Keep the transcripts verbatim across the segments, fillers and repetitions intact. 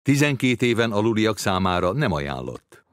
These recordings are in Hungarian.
tizenkét éven aluliak számára nem ajánlott.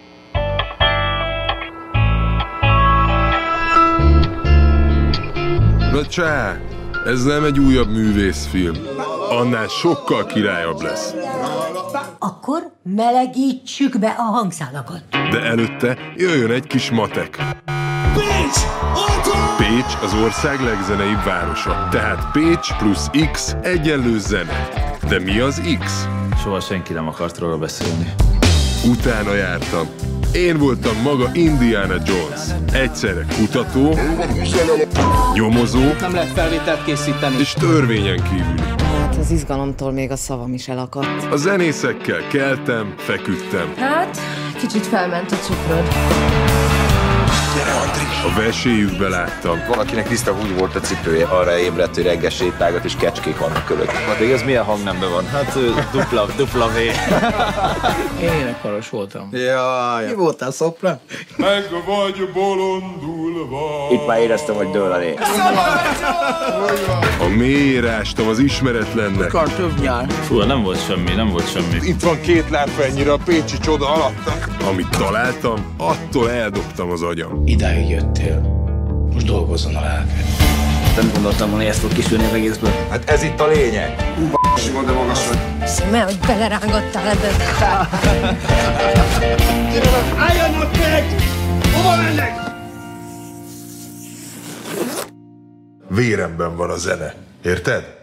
Na csá, ez nem egy újabb művészfilm. Annál sokkal királyabb lesz. Akkor melegítsük be a hangszálakat. De előtte jöjjön egy kis matek. Pécs! Pécs az ország legzeneibb városa. Tehát Pécs plusz X egyenlő zene. De mi az X? Soha senki nem akart róla beszélni. Utána jártam. Én voltam maga Indiana Jones. Egyszerre kutató, nyomozó, nem lehet felvételt készíteni, és törvényen kívül. Hát az izgalomtól még a szavam is elakadt. A zenészekkel keltem, feküdtem. Hát, kicsit felment a cukrod. A veséjükbe láttam. Valakinek tiszta úgy volt a cipője, arra ébredt, hogy reggel sétálgat és kecskék vannak körülött. De ez milyen hangnemben van? Hát dupla, dupla V. Én énekkaros voltam. Jaj. Mi voltál, szopra? Meg vagy bolondulva. Itt már éreztem, hogy dől a lé. A mélyére ástam az ismeretlennek. Akar több nyár. Fú, nem volt semmi, nem volt semmi. Itt van két lábfenyire a pécsi csoda alatt. Amit találtam, attól eldobtam az agyam. Idáig jöttél. Most dolgozzon a lelked. Nem gondoltam volna, hogy ezt fog kisülni az egészből. Hát ez itt a lényeg. Hú, b***sima, de magas vagy. Szíme, hogy belerángottál ebbe. Álljanak meg! Hova mennek? Véremben van a zene. Érted?